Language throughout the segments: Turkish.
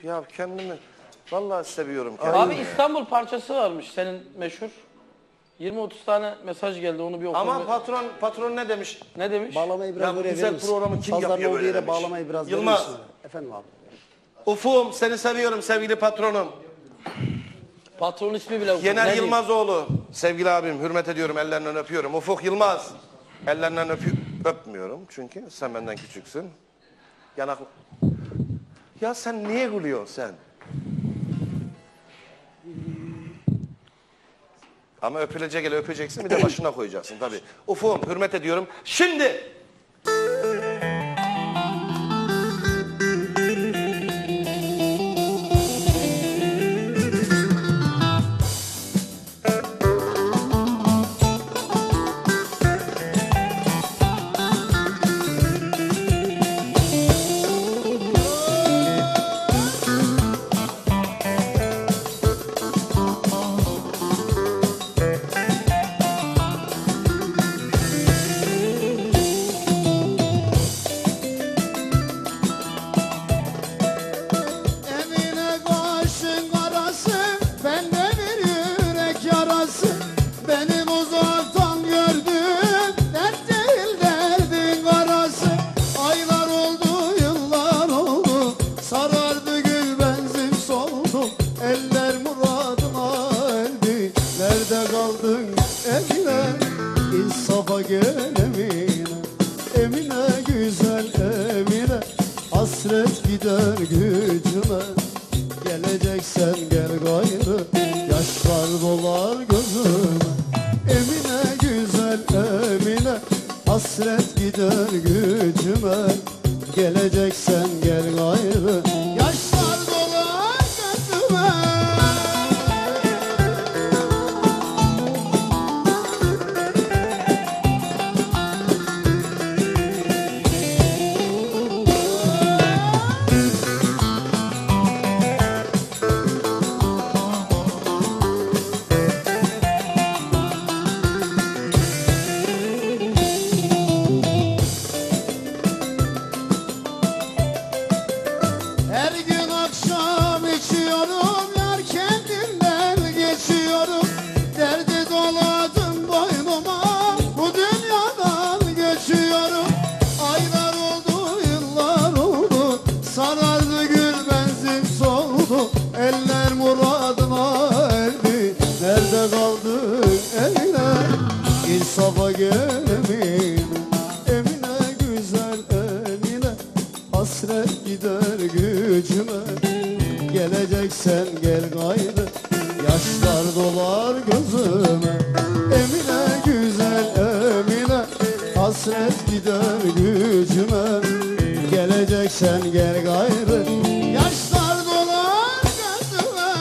Ya kendimi vallahi seviyorum kendimi. Abi İstanbul parçası varmış senin meşhur. 20-30 tane mesaj geldi, onu bir okuyayım. Ama patron ne demiş? Ne demiş? Bağlamayı biraz Ya bu oraya güzel verir misin? programı kim Sazların yapıyor olduğu böyle yere demiş. bağlamayı biraz verir Yılmaz. misin? Efendim abi. Ufum seni seviyorum sevgili patronum. Patron ismi bile okudum. Yener Yılmazoğlu. Sevgili abim, hürmet ediyorum, ellerinden öpüyorum. Ufuk Yılmaz. Ellerinden öpmüyorum çünkü sen benden küçüksün. Yanaklı. Ya sen niye gülüyorsun sen? Ama öpülecek ele öpeceksin, bir de başına koyacaksın tabii. Ufum, hürmet ediyorum. Şimdi... Emine güzel Emine, hasret gider gücüme. Geleceksen gel gayrı, yaşlar dolar gözüme. Emine güzel Emine, hasret gider gücüme. Geleceksen gel gayrı, yaşlar dolar gözüme. Sarardı gül benzin soldu, eller muradına erdi. Nerede kaldın Emine, insafa gel Emine. Emine güzel Emine, hasret gider gücüme. Geleceksen gel gayrı, yaşlar dolar gözüme. Emine güzel Emine, hasret gider gücüme. Geleceksen gel gayrı, yaşlar dolar gözüme.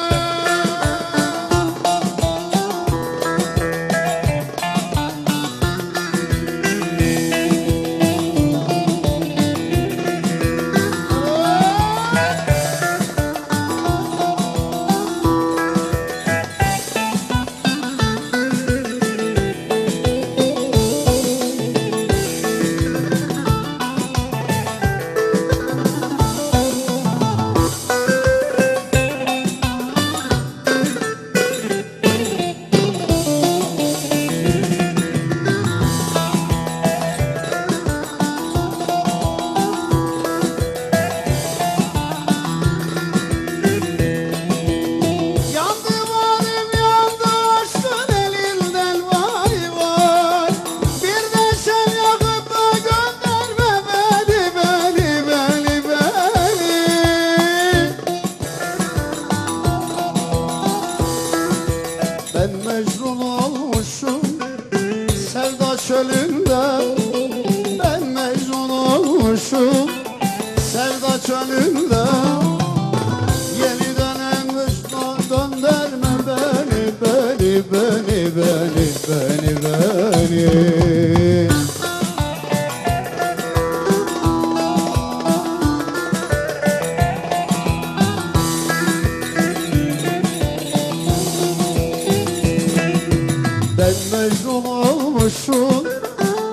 Çölünde ben mecnun olmuşum, sevda çölünde. Yeniden en başına döndürme beni, beni, beni, beni, beni, beni. Ben mecnun olmuşum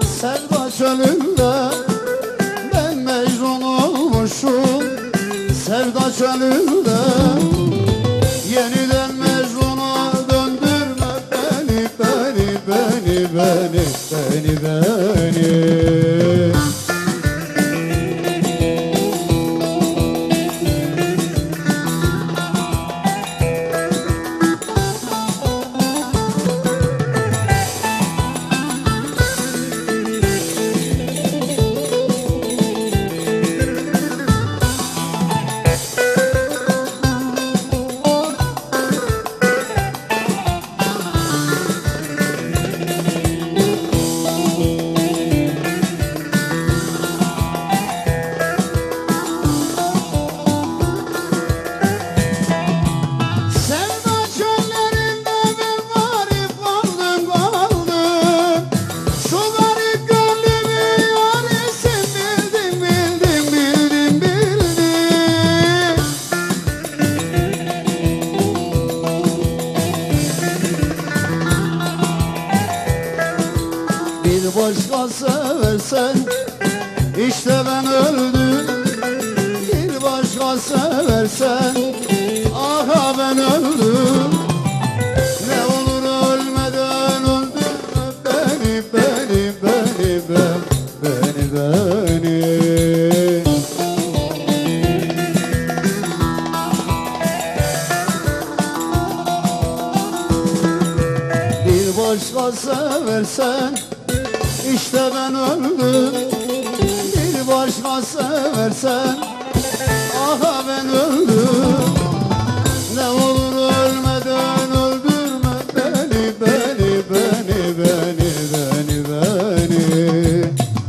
sevda çölünde, ben mecnun olmuşum sevda çölünde yeniden Mecnun'a döndürme beni, beni, beni, beni, beni, beni. Başka seversen işte ben öldüm. Bir başka seversen aha ben öldüm. Ne olur ölmeden öldürme beni, beni, beni, beni, beni. Bir başka seversen İşte ben öldüm. Bir başka seversen aha ben öldüm. Ne olur ölmeden öldürme beni, beni, beni, beni, beni, beni.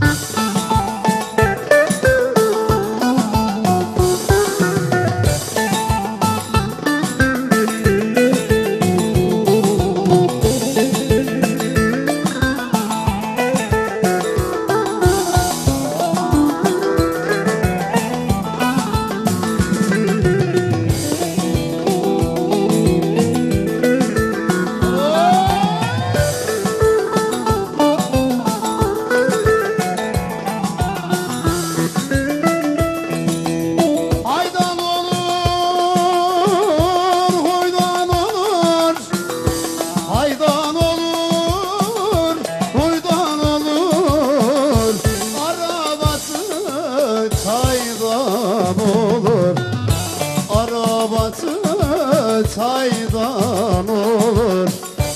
Taydan olur.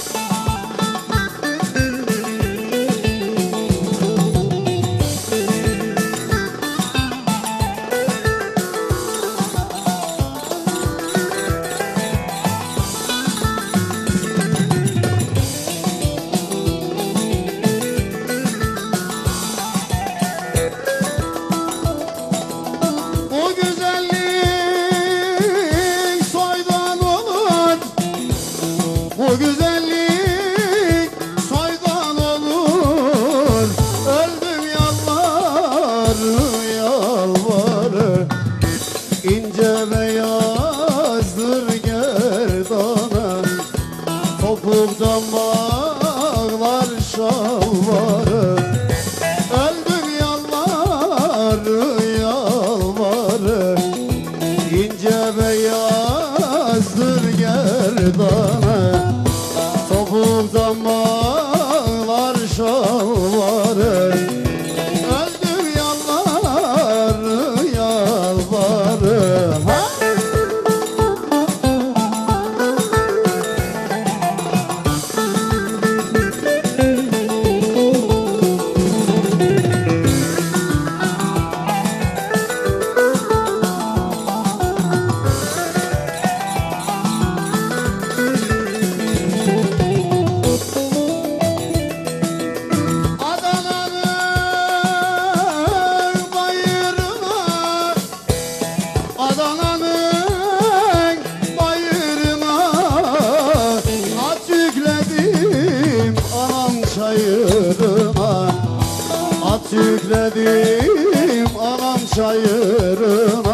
O güzellik soydan olur. Bu güzellik soydan olur. Öldüm yalvarı yalvarı. İnce beyazdır gerdanı. Topuktan bağlar şalvarı. Öldüm yalvarı yalvarı. İnce beyazdır gerdanı. Topuktan bağlar şalvarı. Öldüm yalvarı yalvarı. Ha? Adana'nın bayırına at yükledim anam çayırına. At yükledim anam çayırına.